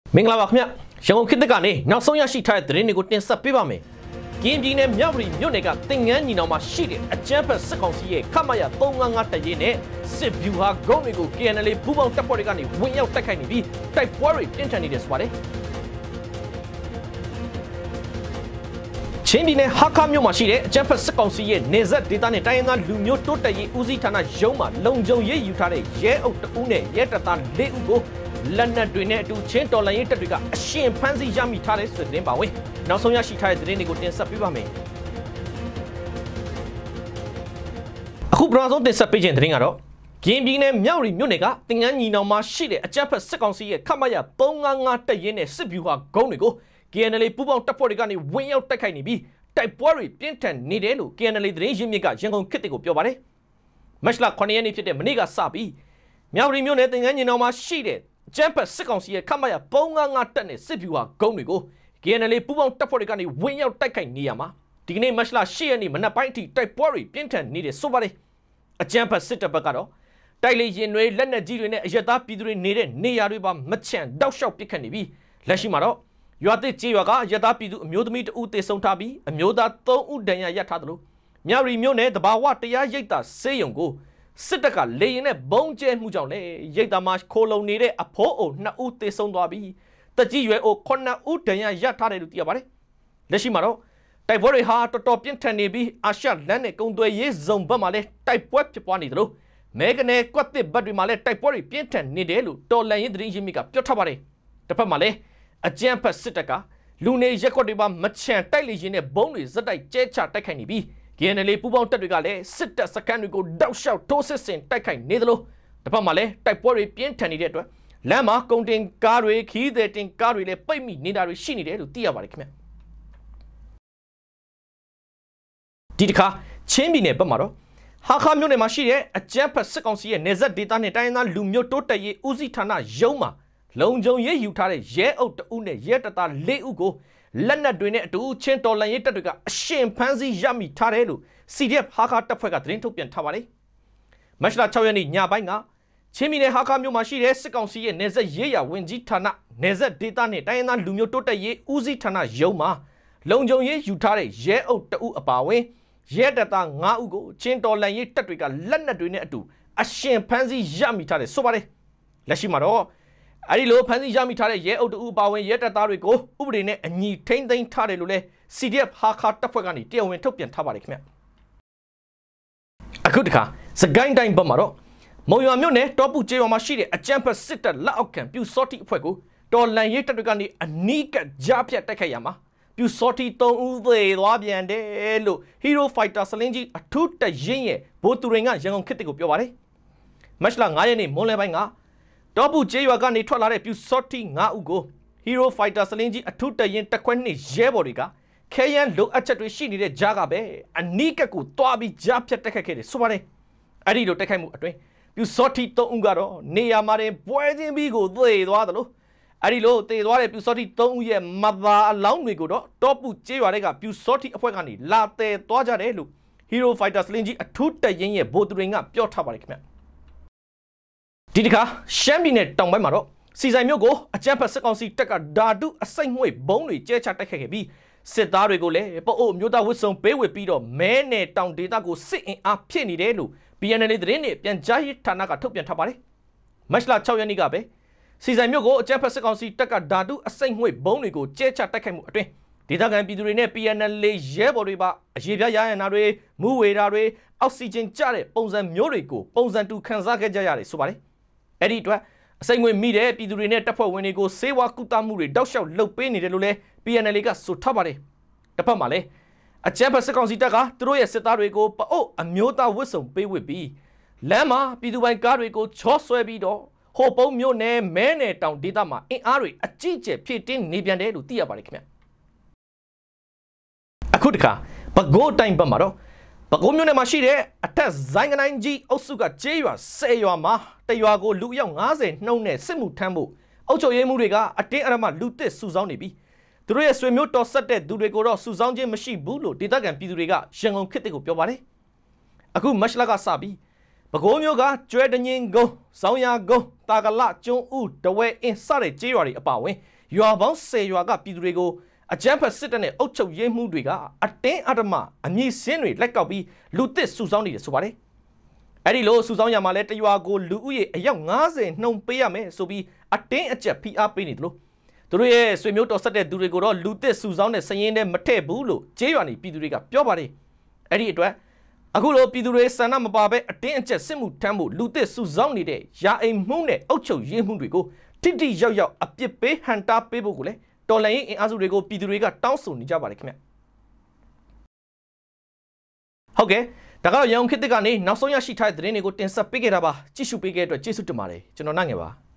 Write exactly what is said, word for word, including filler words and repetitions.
မင်္ဂလာပါခင်ဗျရန်ကုန်ခေတ်သစ်ကနေနောက်ဆုံးရရှိထားတဲ့သတင်းတွေကိုတင်ဆက်ပေးပါမယ်။ကင်းပြည်နယ်မြောက်ပြည်မြို့နယ်ကတင်ငန်းညီနောင်မှာရှိတဲ့အကြမ်းဖက်စစ်ကောင်စီရဲ့ခမရသုံးငါးငါးတပ်ရင်းနဲ့စစ်ဗျူဟာဂုံးတွေကို K N L A ပူးပေါင်းတပ်ဖွဲ့တွေကနေဝင်ရောက်တိုက်ခိုက်နေပြီးတိုက်ပွဲတွေပြင်းထန်နေတယ်ဆိုပါတယ်။ချင်းပြည်နယ်ဟာခါမြို့မှာရှိတဲ့အကြမ်းဖက်စစ်ကောင်စီရဲ့နေဆက်ဒေသနဲ့တိုင်းရင်းသားလူမျိုးတိုးတက်ရေးဦးစီးဌာနရုံးမှာလုံခြုံရေးယူထားတဲ့ရဲအုပ်တအုပ်နဲ့ရဲတပ်သားလေးဦးကိုလက်နက်တွေနဲ့အတူချင်းတော်လှန်ရေးတပ်တွေကအရှင်ဖမ်းဆီးရမိထားတဲ့ဆိုတဲ့သတင်းပါဝင်နောက်ဆုံးရရှိထားတဲ့သတင်းတွေကိုတင်ဆက်ပေးပါမယ်အခုပထမဆုံးတင်ဆက်ပေးခြင်းသတင်းကတော့ကင်းပြည်နယ်မြောက်ရီမြို့နယ်ကတင်ငန်းညီနောင်မှာရှိတဲ့အကြမ်းဖက်စစ်ကောင်စီရဲ့ခမရသုံးငါးငါးတပ်ရင်းနဲ့စစ်ဗျူဟာဂုံးတွေကို K N L A ပူးပေါင်းတပ်ဖွဲ့တွေကနေဝင်ရောက်တိုက်ခိုက်နေပြီးတိုက်ပွဲတွေပြင်းထန်နေတယ်လို့ K N L A သတင်းရင်းမြစ်ကရန်ကုန်ခေတ်တွေကိုပြောပါတယ်မတ်လခုနှစ်ရက်နေ့ဖြစ်တဲ့မနေ့ကစပြီးမြောက်ရီမြို့နယ်တင်ငန်းညီနောင်မှာရှိတဲ့ကျန်းဖက်စစ်ကောင်စီရဲ့ခမရသုံးငါးငါးတက်နဲ့စစ်ဗျူဟာဂုံးတွေကို K N L A ပူးပေါင်းတပ်ဖွဲ့တွေကနေဝင်ရောက်တိုက်ခိုက်နေရမှာဒီကနေ့မတ်လရှစ်ရက်နေ့မနက်ပိုင်းအထိတိုက်ပွဲတွေပြင်းထန်နေတယ်ဆိုပါတယ်အကျန်းဖက်စစ်တပ်ဘက်ကတော့တိုက်လေရင်တွေလက်နက်ကြီးတွေနဲ့အရက်သားပြည်သူတွေနေတဲ့နေရာတွေပါမချန့်တောက်လျှောက်ပစ်ခတ်နေပြီးလက်ရှိမှာတော့ရွာသစ်ကြေးရွာကအရက်သားပြည်သူအမျိုးသမီးတဦးသေဆုံးထားပြီးအမျိုးသားသုံးဦးဒဏ်ရာရထားသလိုမြောက်ရီမြို့နယ်တဘာဝတရားရိပ်သာစေယုံကိုစစ်တပ်ကလေရင်နဲ့ဘုံကျဲမှုကြောင့်လေရိတ်သားမှာခိုးလုံနေတဲ့အဖိုးအိုနှစ်ဦးသေဆုံးသွားပြီးတကြီးရွယ်အိုခုနှစ်ဦးဒဏ်ရာရထားတယ်လို့သိရပါတယ်လက်ရှိမှာတော့တိုက်ပွဲတွေဟာတော်တော်ပြင်းထန်နေပြီးအာရှလမ်းနဲ့ကုန်းသွယ်ရေးဇုံဘက်မှာလည်းတိုက်ပွဲဖြစ်ပွားနေတယ်လို့မဲကနေကွက်တစ်ဘက်တွေမှာလည်းတိုက်ပွဲတွေပြင်းထန်နေတယ်လို့တော်လန်ရေးသတင်းရင်းမြစ်ကပြောထားပါတယ်တစ်ဖက်မှာလည်းအကြမ်းဖက်စစ်တပ်ကလူနေရက်ကွက်တွေမှာမချန်တိုက်လေရင်နဲ့ဘုံတွေဇက်တိုက်ကျဲချတိုက်ခိုက်နေပြီးK N L A ပူးပေါင်းတပ်တွေကလည်းစစ်တပ်စခန်းတွေကိုတောက်လျှောက်ထိုးစစ်ဆင်တိုက်ခိုက်နေသလိုတစ်ဖက်မှာလည်းတိုက်ပွဲတွေပြင်းထန်နေတဲ့အတွက်လမ်းမှာကုန်တင်ကားတွေခီးသည်တင်ကားတွေလည်းပိတ်မိနေတာတွေရှိနေတယ်လို့သိရပါတယ်ခင်ဗျဒီတစ်ခါချင်းပြည်နယ်ဘက်မှာတော့ဟာခါမြို့နယ်မှာရှိတဲ့အကြမ်းဖက်စစ်ကောင်စီရဲ့နေဆက်ဒေသနဲ့တိုင်းရင်းသားလူမျိုးတိုးတက်ရေးဦးစီးဌာနရုံးမှာလုံခြုံရေးယူထားတဲ့ရဲအုပ်တအုပ်နဲ့ရဲတပ်သားလေးဦးကိုလက်နက်တွေနဲ့အတူချင်းတော်လှန်ရေးတပ်တွေကအရှင်ဖမ်းဆီးရမိထားတယ်လို့ C D F ဟာခါတပ်ဖွဲ့ကသတင်းထုတ်ပြန်ထားပါတယ်။မတ်လ၆ရက်နေ့ညပိုင်းကချင်းပြည်နယ်ဟာခါမြို့မှာရှိတဲ့စစ်ကောင်စီရဲ့နေဆက်ရေးရာဝန်ကြီးဌာနနေဆက်ဒေသနဲ့တိုင်းရင်းသားလူမျိုးတိုးတက်ရေးဦးစီးဌာနရုံးမှာလုံခြုံရေးယူထားတဲ့ရဲအုပ်တအုပ်အပါအဝင်ရဲတပ်သားငါးဦးကိုချင်းတော်လှန်ရေးတပ်တွေကလက်နက်တွေနဲ့အတူအရှင်ဖမ်းဆီးရမိထားတယ်ဆိုပါတယ်။လက်ရှိမှာတော့အဲ့ဒီလိုဖမ်းဆီးရမိထားတဲ့ရဲအုပ်တအုပ်ပါဝင်ရဲတပ်သားတွေကိုဥပဒေနဲ့အညီထိန်းသိမ်းထားတယ်လို့လဲ C D F ဟာခါတပ်ဖွဲ့ကနေတရားဝင်ထုတ်ပြန်ထားပါတယ်ခင်ဗျအခုတခါစကိုင်းတိုင်းဘက်မှာတော့မုံရွာမြို့နယ်တောပူကျေးရွာမှာရှိတဲ့အကြမ်းဖက်စစ်တပ်လက်အောက်ခံပြူစောတိအဖွဲ့ကိုတော်လန်ရေးတပ်တွေကနေအနီးကပ်ကြားဖြတ်တိုက်ခိုက်ရမှာပြူစောတိသုံးဦးသေသွားပြန်တယ်လို့ Hero Fighter စလင်းကြီးအထူးတပ်ရင်းရဲ့ဗိုလ်သူရင်ကရန်ကုန်ခေတ်ကိုပြောပါတယ်မတ်လငါးရက်နေ့မွန်းလယ်ပိုင်းကတောပူကျေးရွာကနေထွက်လာတဲ့ပြူစောတိငါးဦးကို Hero Fighter စလင်းကြီးအထူးတပ်ရင်းတက်ခွဲနှစ်ရဲဘော်တွေကခဲယမ်းလိုအပ်ချက်တွေရှိနေတဲ့ကြားကပဲအနီးကပ်ကိုတွားပြီးကြားဖြတ်တက်ခတ်ခဲ့တယ်ဆိုပါတယ်အဲ့ဒီလိုတက်ခိုက်မှုအတွင်းပြူစောတိသုံးဦးကတော့နေရာမှာတင်ပွဲချင်းပြီးကိုသေသွားတယ်လို့အဲ့ဒီလိုသေသွားတဲ့ပြူစောတိသုံးဦးရဲ့မသာအလောင်းတွေကိုတော့တောပူကျေးရွာတွေကပြူစောတိအဖွဲ့ကနေလာတဲသွားကြတယ်လို့ Hero Fighter စလင်းကြီးအထူးတပ်ရင်းရဲ့ဗိုလ်သူရင်ကပြောထားပါတယ်ခင်ဗျဒီတခါရှမ်းပြည်နယ်တောင်ပိုင်းမှာတော့စီဆိုင်မြို့ကိုအကြမ်းဖက်စစ်ကောင်စီတပ်ကဓာတုအစိမ့်ငွေဘုံတွေကျဲချတိုက်ခိုက်ခဲ့ပြီးစစ်သားတွေကိုလည်းပအို့မျိုးသားဝစ်စုံပေးဝစ်ပြီးတော့မဲနယ်တောင်ဒေသကိုစစ်အင်အားဖြစ်နေတယ်လို့ P N L A သတင်းနဲ့ပြန်ကြားရေးဌာနကထုတ်ပြန်ထားပါတယ်မတ်လ၆ရက်နေ့ကပဲစီဆိုင်မြို့ကိုအကြမ်းဖက်စစ်ကောင်စီတပ်ကဓာတုအစိမ့်ငွေဘုံတွေကိုကျဲချတိုက်ခိုက်မှုအတွင်းဒေသခံပြည်သူတွေနဲ့ P N L A ရဲဘော်တွေပါအရေးပြရရနာတွေမူဝေတာတွေအောက်ဆီဂျင်ကျတဲ့ပုံစံမျိုးတွေကိုပုံစံတူခန်းစားခဲ့ကြရတယ်ဆိုပါတယ်အဲ့ဒီအတွက်အစိမ့်ငွေမိတဲ့ပြည်သူတွေနဲ့တပ်ဖွဲ့ဝင်တွေကိုစေဝါကုသမှုတွေတောက်လျှောက်လှုပ်ပေးနေတယ်လို့လည်း P N L A ကဆိုထားပါတယ်တစ်ဖက်မှာလည်းအကြမ်းဖက်စစ်ကောင်စီတပ်ကသူတို့ရဲ့စစ်သားတွေကိုပအို့အမျိုးသားဝစ်စုံပေးဝစ်ပြီးလမ်းမှာပြည်သူပိုင်ကားတွေကိုချောဆွဲပြီးတော့ဟိုပုံမျိုးနဲ့မဲနယ်တောင်ဒေသမှာအင်အားတွေအကြီးကျယ်ဖြည့်တင်းနေပြန်တယ်လို့သိရပါတယ်ခင်ဗျအခုတခါပဲခူးတိုင်းဘက်မှာတော့ပဲခူးမြို့နယ်မှာရှိတဲ့အထက်ဇိုင်းကနိုင်ကြီးအုပ်စုကကျေးရွာဆယ်ရွာမှာတရွာကိုလူရောက်ငါးဆယ်နှုန်းနဲ့စစ်မှုထမ်းဖို့အုပ်ချုပ်ရေးမှုတွေကအတင်းအဓမ္မလူသစ်စုဆောင်းနေပြီးသူတို့ရဲ့ဆွေမျိုးတော်ဆက်တဲ့သူတွေကိုတော့စုဆောင်းခြင်းမရှိဘူးလို့ဒေသခံပြည်သူတွေကရန်ကုန်ခေတ်ကိုပြောပါတယ်အခုမတ်လကစပြီးပဲခူးမြို့ကကျွဲတငင်းကုန်း၊ဇောင်းရကုန်း၊တာကလကျွန်းဦး၊တဝဲအင်းစတဲ့ကျေးရွာတွေအပါအဝင်ရွာပေါင်းဆယ်ရွာကပြည်သူတွေကိုအကြမ်းဖက်စစ်တပ်နဲ့အုပ်ချုပ်ရေးမှုတွေကအတင်းအဓမ္မအမည်စင်းတွေလက်ကောက်ပြီးလူသစ်စုဆောင်းနေတယ်ဆိုပါတယ်အဲ့ဒီလိုစုဆောင်းရမှာလဲတရွာကိုလူဦးရေအယောက်၅၀နှုံပေးရမယ်ဆိုပြီးအတင်းအကျပ်ဖိအားပေးနေတယ်လို့သူတို့ရဲ့ဆွေမျိုးတော်ဆက်တဲ့သူတွေကိုတော့လူသစ်စုဆောင်းတဲ့စရင်နဲ့မထည့်ဘူးလို့ကျေးရွာနေပြည်သူတွေကပြောပါတယ်အဲ့ဒီအတွက်အခုလိုပြည်သူတွေဆန္ဒမပါဘဲအတင်းအကျပ်စစ်မှုထမ်းဖို့လူသစ်စုဆောင်းနေတဲ့ရာအိမ်မှုနဲ့အုပ်ချုပ်ရေးမှုတွေကိုတိတိရောက်ရောက်အပြစ်ပေးဟန်တာပေးဖို့ကိုလည်းတော်လှန်ရေးအင်အားစုတွေကိုပြည်သူတွေကတောင်းဆိုနေကြပါတယ်ခင်ဗျဟုတ်ကဲ့ဒါကတော့ရန်ကုန်ခေတ်သစ်ကနေနောက်ဆုံးရရှိထားတဲ့သတင်းတွေကိုတင်ဆက်ပေးခဲ့တာပါကြည့်ရှုပေးခဲ့တဲ့အတွက်ကျေးဇူးတင်ပါတယ်ကျွန်တော်နိုင်ငယ်ပါ